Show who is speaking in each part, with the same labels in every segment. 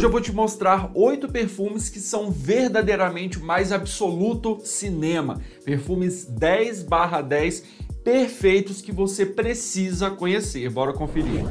Speaker 1: Hoje eu vou te mostrar 8 perfumes que são verdadeiramente o mais absoluto cinema. Perfumes 10/10 perfeitos que você precisa conhecer. Bora conferir.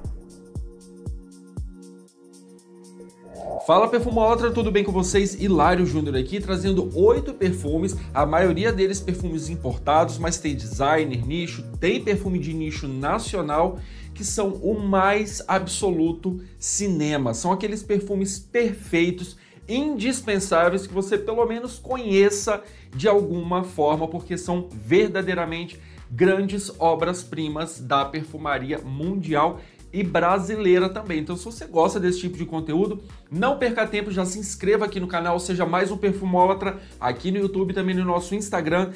Speaker 1: Fala perfumólatra, tudo bem com vocês? Hilário Júnior aqui, trazendo 8 perfumes, a maioria deles perfumes importados, mas tem designer, nicho, tem perfume de nicho nacional, que são o mais absoluto cinema. São aqueles perfumes perfeitos, indispensáveis, que você pelo menos conheça de alguma forma, porque são verdadeiramente grandes obras-primas da perfumaria mundial e brasileira também. Então, se você gosta desse tipo de conteúdo, não perca tempo, já se inscreva aqui no canal, seja mais um perfumólatra aqui no YouTube, também no nosso Instagram,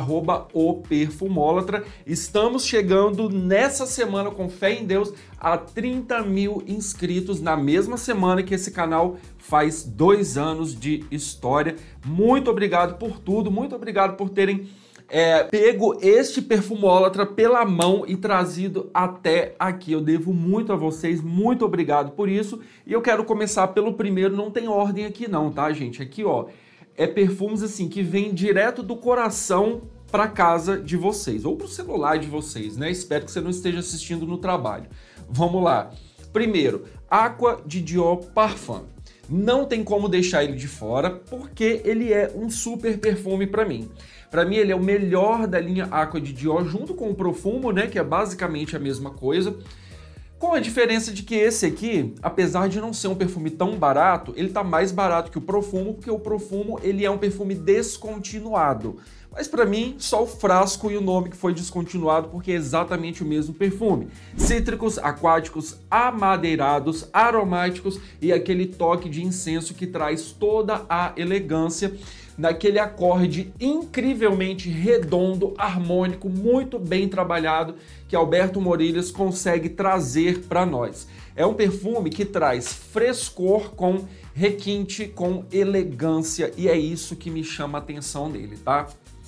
Speaker 1: @operfumólatra. Estamos chegando nessa semana, com fé em Deus, a 30 mil inscritos na mesma semana que esse canal faz 2 anos de história. Muito obrigado por tudo, muito obrigado por terem pego este perfumólatra pela mão e trazido até aqui. Eu devo muito a vocês, muito obrigado por isso. E eu quero começar pelo primeiro, não tem ordem aqui não, tá, gente? Aqui, ó, é perfumes assim que vem direto do coração para casa de vocês, ou pro celular de vocês, né? Espero que você não esteja assistindo no trabalho. Vamos lá. Primeiro, Aqua de Dior Parfum. Não tem como deixar ele de fora, porque ele é um super perfume para mim. Para mim, ele é o melhor da linha Aqua de Dior, junto com o Profumo, né, que é basicamente a mesma coisa. Com a diferença de que esse aqui, apesar de não ser um perfume tão barato, ele tá mais barato que o Profumo, porque o Profumo ele é um perfume descontinuado. Mas para mim, só o frasco e o nome que foi descontinuado, porque é exatamente o mesmo perfume. Cítricos, aquáticos, amadeirados, aromáticos e aquele toque de incenso que traz toda a elegância naquele acorde incrivelmente redondo, harmônico, muito bem trabalhado, que Alberto Morillas consegue trazer para nós. É um perfume que traz frescor com requinte, com elegância, e é isso que me chama a atenção nele, tá?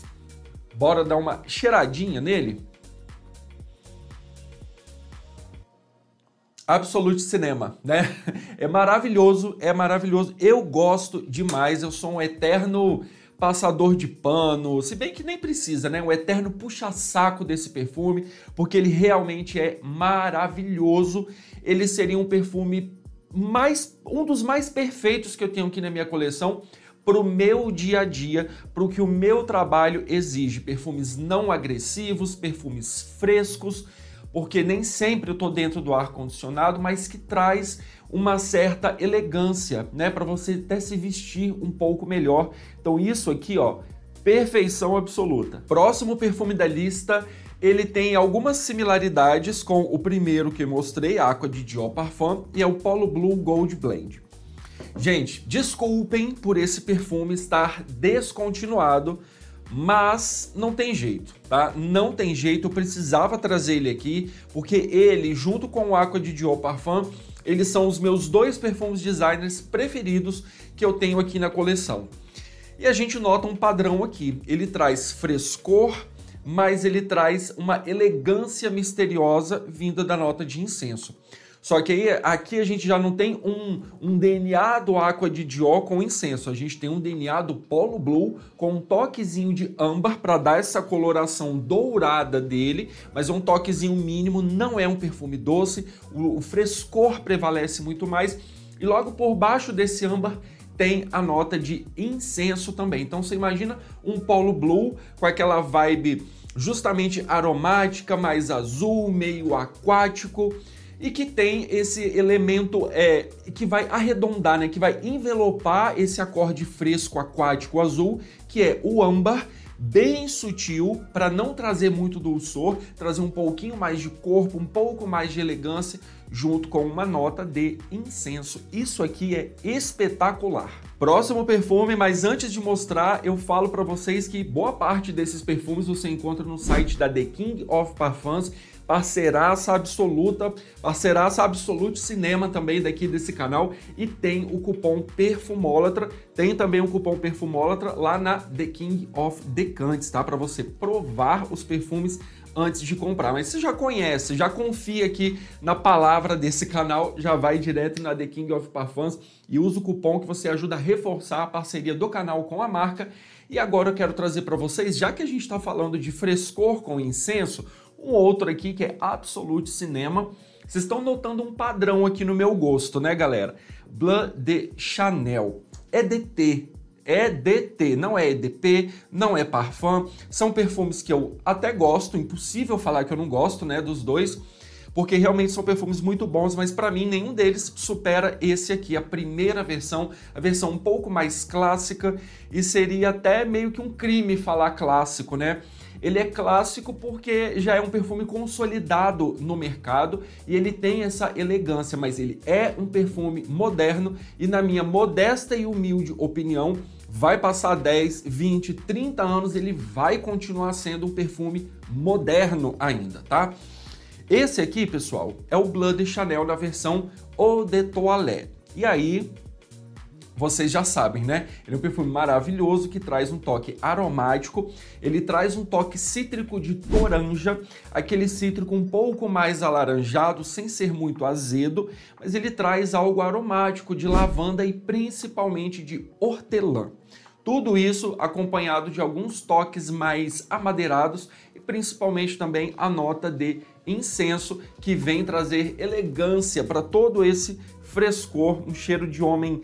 Speaker 1: Bora dar uma cheiradinha nele? Absolute Cinema, né? É maravilhoso, é maravilhoso. Eu gosto demais, eu sou um eterno passador de pano, se bem que nem precisa, né? Um eterno puxa-saco desse perfume, porque ele realmente é maravilhoso. Ele seria um perfume um dos mais perfeitos que eu tenho aqui na minha coleção, para o meu dia a dia, para o que o meu trabalho exige. Perfumes não agressivos, perfumes frescos, porque nem sempre eu estou dentro do ar-condicionado, mas que traz uma certa elegância, né, para você até se vestir um pouco melhor. Então isso aqui, ó, perfeição absoluta. Próximo perfume da lista, ele tem algumas similaridades com o primeiro que eu mostrei, a Aqua de Dior Parfum, e é o Polo Blue Gold Blend. Gente, desculpem por esse perfume estar descontinuado, mas não tem jeito, tá? Não tem jeito, eu precisava trazer ele aqui, porque ele, junto com o Aqua de Dior Parfum, eles são os meus 2 perfumes designers preferidos que eu tenho aqui na coleção. E a gente nota um padrão aqui, ele traz frescor, mas ele traz uma elegância misteriosa vinda da nota de incenso. Só que aí, aqui a gente já não tem um DNA do Aqua de Dior com incenso, a gente tem um DNA do Polo Blue com um toquezinho de âmbar para dar essa coloração dourada dele, mas é um toquezinho mínimo, não é um perfume doce, o frescor prevalece muito mais, e logo por baixo desse âmbar tem a nota de incenso também. Então você imagina um Polo Blue com aquela vibe justamente aromática, mais azul, meio aquático, e que tem esse elemento que vai arredondar, né, que vai envelopar esse acorde fresco aquático azul, que é o âmbar, bem sutil, para não trazer muito dulçor, trazer um pouquinho mais de corpo, um pouco mais de elegância, junto com uma nota de incenso. Isso aqui é espetacular. Próximo perfume, mas antes de mostrar, eu falo para vocês que boa parte desses perfumes você encontra no site da The King of Parfums, parceiraça absoluta, parceiraça Absolute Cinema também daqui desse canal, e tem o cupom Perfumólatra, tem também o cupom Perfumólatra lá na The King of Decantes, tá? Para você provar os perfumes antes de comprar. Mas você já conhece, já confia aqui na palavra desse canal, já vai direto na The King of Parfums e usa o cupom que você ajuda a reforçar a parceria do canal com a marca. E agora eu quero trazer para vocês, já que a gente está falando de frescor com incenso, um outro aqui que é Absolute Cinema. Vocês estão notando um padrão aqui no meu gosto, né, galera? Bleu de Chanel. É DT, não é EDP, não é Parfum. São perfumes que eu até gosto, impossível falar que eu não gosto, né, dos dois, porque realmente são perfumes muito bons, mas para mim nenhum deles supera esse aqui, a primeira versão, a versão um pouco mais clássica, e seria até meio que um crime falar clássico, né? Ele é clássico porque já é um perfume consolidado no mercado e ele tem essa elegância, mas ele é um perfume moderno e, na minha modesta e humilde opinião, vai passar 10, 20, 30 anos, ele vai continuar sendo um perfume moderno ainda, tá? Esse aqui, pessoal, é o Bleu de Chanel na versão Eau de Toilette. E aí, vocês já sabem, né? Ele é um perfume maravilhoso que traz um toque aromático, ele traz um toque cítrico de toranja, aquele cítrico um pouco mais alaranjado, sem ser muito azedo, mas ele traz algo aromático de lavanda e principalmente de hortelã. Tudo isso acompanhado de alguns toques mais amadeirados e principalmente também a nota de incenso, que vem trazer elegância para todo esse frescor, um cheiro de homem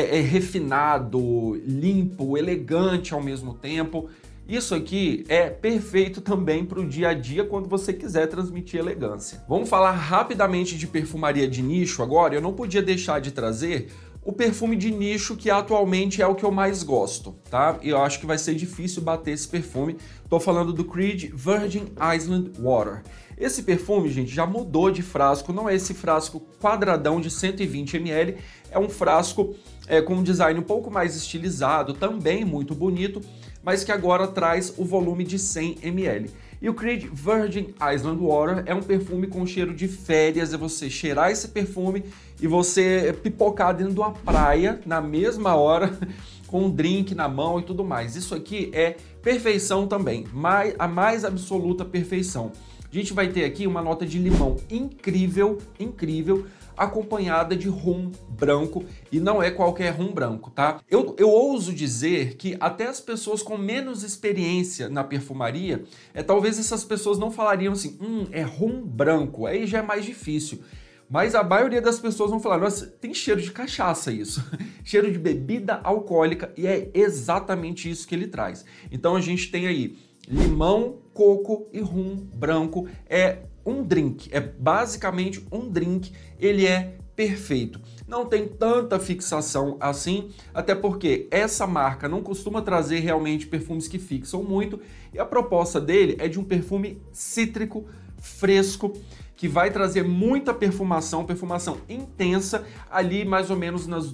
Speaker 1: refinado, limpo, elegante ao mesmo tempo. Isso aqui é perfeito também para o dia a dia quando você quiser transmitir elegância. Vamos falar rapidamente de perfumaria de nicho agora. Eu não podia deixar de trazer o perfume de nicho que atualmente é o que eu mais gosto, tá? E eu acho que vai ser difícil bater esse perfume. Tô falando do Creed Virgin Island Water. Esse perfume, gente, já mudou de frasco, não é esse frasco quadradão de 120 ml, é um frasco com um design um pouco mais estilizado, também muito bonito, mas que agora traz o volume de 100 ml. E o Creed Virgin Island Water é um perfume com cheiro de férias, é você cheirar esse perfume e você pipocar dentro de uma praia na mesma hora, com um drink na mão e tudo mais. Isso aqui é perfeição também, a mais absoluta perfeição. A gente vai ter aqui uma nota de limão incrível, incrível, acompanhada de rum branco, e não é qualquer rum branco, tá? Eu ouso dizer que até as pessoas com menos experiência na perfumaria, talvez essas pessoas não falariam assim, é rum branco, aí já é mais difícil. Mas a maioria das pessoas vão falar, nossa, tem cheiro de cachaça isso, cheiro de bebida alcoólica, e é exatamente isso que ele traz. Então a gente tem aí limão, coco e rum branco, é um drink, é basicamente um drink, ele é perfeito. Não tem tanta fixação assim, até porque essa marca não costuma trazer realmente perfumes que fixam muito, e a proposta dele é de um perfume cítrico, fresco, que vai trazer muita perfumação intensa, ali mais ou menos nas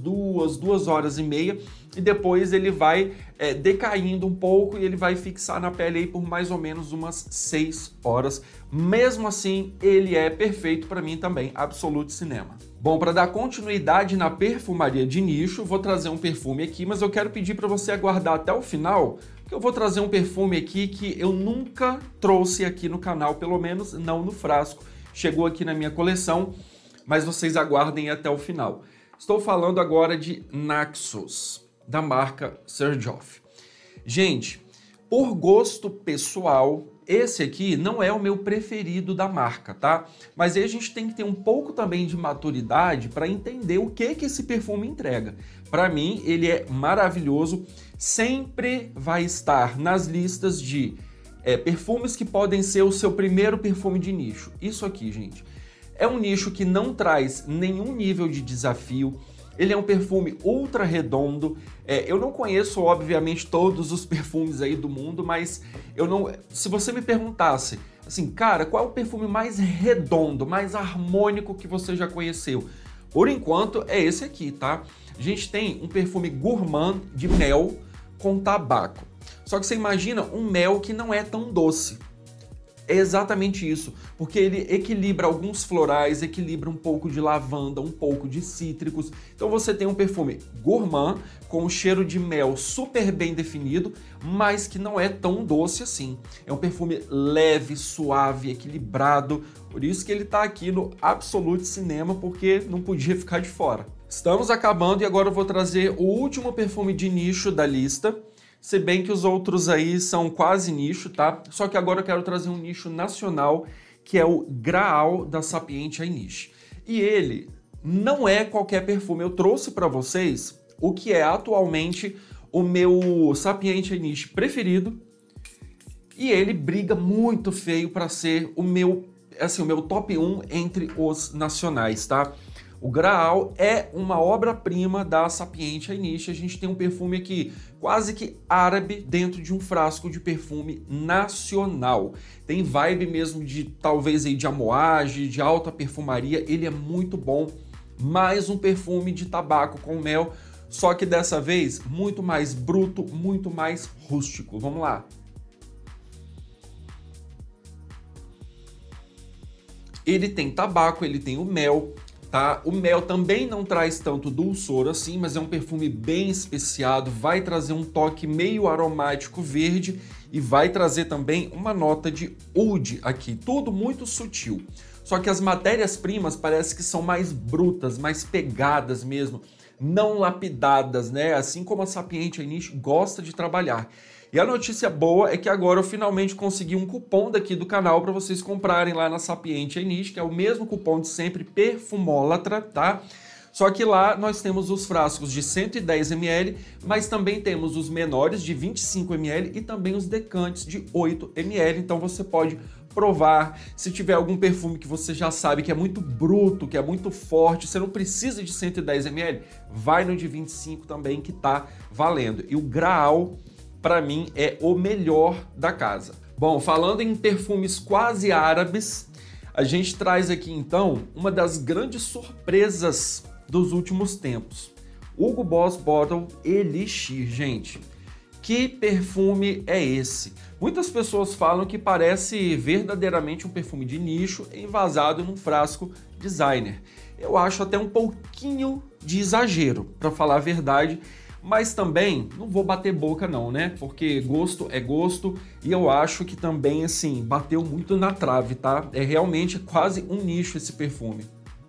Speaker 1: 2 horas e meia, e depois ele vai decaindo um pouco e ele vai fixar na pele aí por mais ou menos umas 6 horas. Mesmo assim, ele é perfeito para mim também, Absolute Cinema. Bom, para dar continuidade na perfumaria de nicho, vou trazer um perfume aqui, mas eu quero pedir para você aguardar até o final, porque eu vou trazer um perfume aqui que eu nunca trouxe aqui no canal, pelo menos não no frasco. Chegou aqui na minha coleção, mas vocês aguardem até o final. Estou falando agora de Naxos, da marca Xerjoff. Gente, por gosto pessoal, esse aqui não é o meu preferido da marca, tá? Mas aí a gente tem que ter um pouco também de maturidade para entender o que esse perfume entrega. Para mim, ele é maravilhoso, sempre vai estar nas listas de perfumes que podem ser o seu primeiro perfume de nicho. Isso aqui, gente, é um nicho que não traz nenhum nível de desafio. Ele é um perfume ultra redondo. Eu não conheço, obviamente, todos os perfumes aí do mundo, mas se você me perguntasse, assim, cara, qual é o perfume mais redondo, mais harmônico que você já conheceu? Por enquanto, é esse aqui, tá? A gente tem um perfume gourmand de mel com tabaco. Só que você imagina um mel que não é tão doce. É exatamente isso, porque ele equilibra alguns florais, equilibra um pouco de lavanda, um pouco de cítricos. Então você tem um perfume gourmand, com um cheiro de mel super bem definido, mas que não é tão doce assim. É um perfume leve, suave, equilibrado, por isso que ele está aqui no Absolute Cinema, porque não podia ficar de fora. Estamos acabando e agora eu vou trazer o último perfume de nicho da lista, se bem que os outros aí são quase nicho, tá? Só que agora eu quero trazer um nicho nacional, que é o Graal da Sapienti Ayniche. E ele não é qualquer perfume. Eu trouxe para vocês o que é atualmente o meu Sapienti Ayniche preferido, e ele briga muito feio para ser o meu top 1 entre os nacionais, tá? O Graal é uma obra-prima da Sapienti Ayniche. A gente tem um perfume aqui quase que árabe dentro de um frasco de perfume nacional. Tem vibe mesmo de talvez aí de amouage, de alta perfumaria. Ele é muito bom. Mais um perfume de tabaco com mel, só que dessa vez muito mais bruto, muito mais rústico. Vamos lá. Ele tem tabaco, ele tem o mel. Tá? O mel também não traz tanto dulçor assim, mas é um perfume bem especiado, vai trazer um toque meio aromático verde e vai trazer também uma nota de oud aqui, tudo muito sutil. Só que as matérias-primas parece que são mais brutas, mais pegadas mesmo, não lapidadas, né? Assim como a Sapienti Ayniche gosta de trabalhar. E a notícia boa é que agora eu finalmente consegui um cupom daqui do canal para vocês comprarem lá na Sapienti Ayniche, que é o mesmo cupom de sempre, Perfumólatra, tá? Só que lá nós temos os frascos de 110 ml, mas também temos os menores de 25 ml e também os decantes de 8 ml, então você pode provar. Se tiver algum perfume que você já sabe que é muito bruto, que é muito forte, você não precisa de 110 ml, vai no de 25 também que tá valendo. E o Graal, para mim, é o melhor da casa. Bom, falando em perfumes quase árabes, a gente traz aqui então uma das grandes surpresas dos últimos tempos. Hugo Boss Bottle Elixir, gente. Que perfume é esse? Muitas pessoas falam que parece verdadeiramente um perfume de nicho envasado num frasco designer. Eu acho até um pouquinho de exagero, para falar a verdade, mas também não vou bater boca não, né? Porque gosto é gosto e eu acho que também, assim, bateu muito na trave, tá? É realmente quase um nicho esse perfume.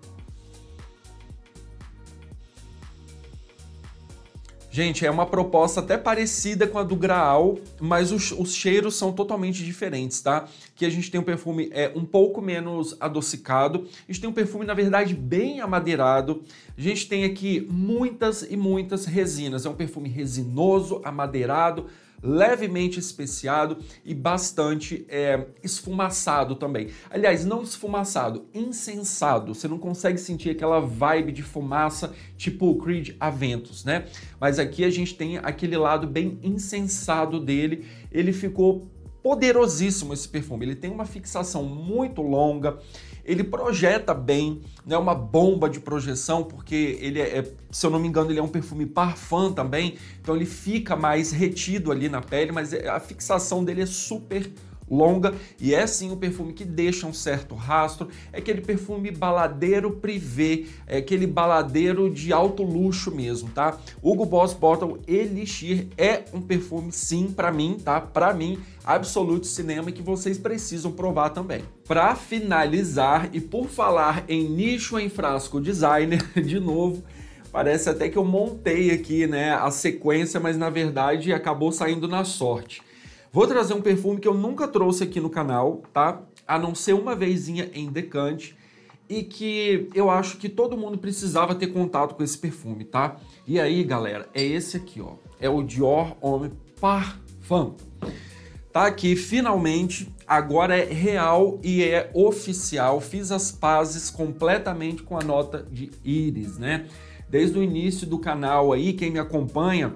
Speaker 1: Gente, é uma proposta até parecida com a do Graal, mas os cheiros são totalmente diferentes, tá? Que a gente tem um perfume um pouco menos adocicado, a gente tem um perfume, na verdade, bem amadeirado. A gente tem aqui muitas e muitas resinas, é um perfume resinoso, amadeirado, levemente especiado e bastante esfumaçado também. Aliás, não esfumaçado, incensado. Você não consegue sentir aquela vibe de fumaça tipo Creed Aventus, né? Mas aqui a gente tem aquele lado bem incensado dele. Ele ficou poderosíssimo esse perfume. Ele tem uma fixação muito longa. Ele projeta bem, né, uma bomba de projeção, porque ele se eu não me engano, ele é um perfume parfum também, então ele fica mais retido ali na pele, mas a fixação dele é super longa e é sim um perfume que deixa um certo rastro, é aquele perfume baladeiro privê, é aquele baladeiro de alto luxo mesmo, tá? Hugo Boss Bottle Elixir é um perfume sim para mim, tá? Para mim, Absolute Cinema, que vocês precisam provar também. Para finalizar, e por falar em nicho em frasco designer, de novo, parece até que eu montei aqui, né, a sequência, mas na verdade acabou saindo na sorte. Vou trazer um perfume que eu nunca trouxe aqui no canal, tá? A não ser uma vezinha em decante, e que eu acho que todo mundo precisava ter contato com esse perfume, tá? E aí, galera, é esse aqui, ó. É o Dior Homme Parfum. Tá aqui, finalmente, agora é real e é oficial. Fiz as pazes completamente com a nota de íris, né? Desde o início do canal aí, quem me acompanha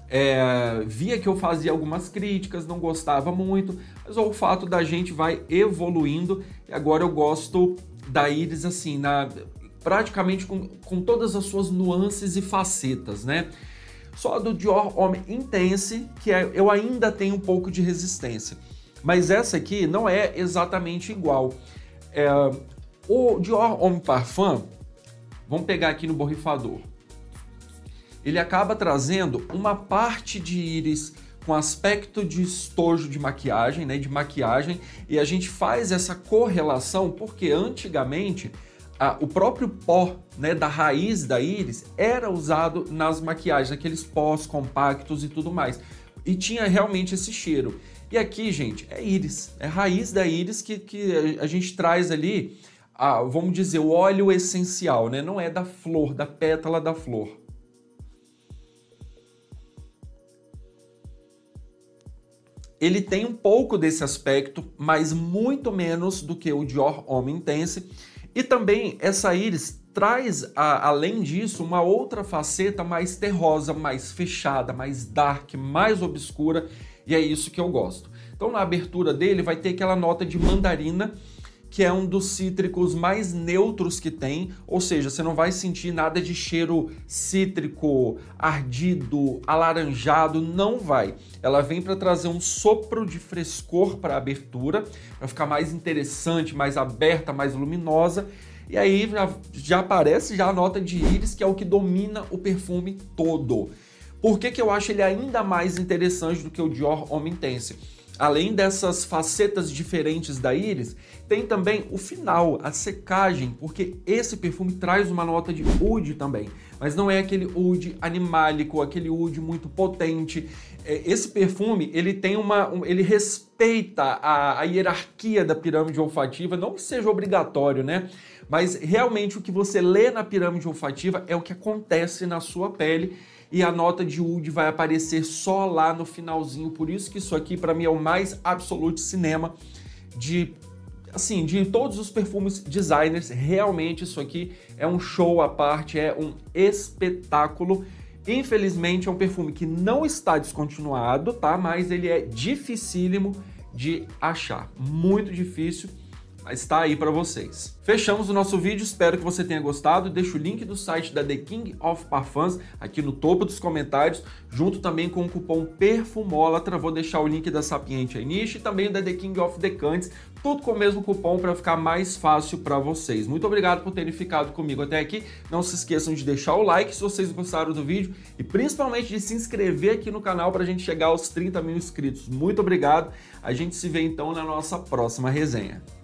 Speaker 1: via que eu fazia algumas críticas, não gostava muito, mas o fato da gente vai evoluindo e agora eu gosto da íris assim, praticamente com todas as suas nuances e facetas, né? Só do Dior Homme Intense, que eu ainda tenho um pouco de resistência. Mas essa aqui não é exatamente igual. O Dior Homme Parfum, vamos pegar aqui no borrifador. Ele acaba trazendo uma parte de íris com aspecto de estojo de maquiagem, né, de maquiagem, e a gente faz essa correlação porque antigamente o próprio pó, né, da raiz da íris era usado nas maquiagens, aqueles pós compactos e tudo mais, e tinha realmente esse cheiro. E aqui, gente, é íris, é raiz da íris que a gente traz ali, vamos dizer, o óleo essencial, né, não é da flor, da pétala da flor. Ele tem um pouco desse aspecto, mas muito menos do que o Dior Homme Intense. E também essa íris traz, além disso, uma outra faceta mais terrosa, mais fechada, mais dark, mais obscura. E é isso que eu gosto. Então na abertura dele vai ter aquela nota de mandarina, que é um dos cítricos mais neutros que tem, ou seja, você não vai sentir nada de cheiro cítrico, ardido, alaranjado, não vai. Ela vem para trazer um sopro de frescor para a abertura, para ficar mais interessante, mais aberta, mais luminosa, e aí já aparece já a nota de íris, que é o que domina o perfume todo. Por que eu acho ele ainda mais interessante do que o Dior Homme Intense? Além dessas facetas diferentes da íris, tem também o final, a secagem, porque esse perfume traz uma nota de oud também, mas não é aquele oud animálico, aquele oud muito potente. Esse perfume, ele tem ele respeita a hierarquia da pirâmide olfativa, não que seja obrigatório, né? Mas realmente o que você lê na pirâmide olfativa é o que acontece na sua pele, e a nota de oud vai aparecer só lá no finalzinho. Por isso que isso aqui para mim é o mais absolute cinema de todos os perfumes designers. Realmente isso aqui é um show à parte, é um espetáculo. Infelizmente é um perfume que não está descontinuado, tá? Mas ele é dificílimo de achar, muito difícil. Mas está aí para vocês. Fechamos o nosso vídeo, espero que você tenha gostado. Deixo o link do site da The King of Parfums aqui no topo dos comentários, junto também com o cupom PERFUMÓLATRA. Vou deixar o link da Sapiente Niche e também da The King of Decantes, tudo com o mesmo cupom para ficar mais fácil para vocês. Muito obrigado por terem ficado comigo até aqui. Não se esqueçam de deixar o like se vocês gostaram do vídeo e principalmente de se inscrever aqui no canal para a gente chegar aos 30 mil inscritos. Muito obrigado. A gente se vê então na nossa próxima resenha.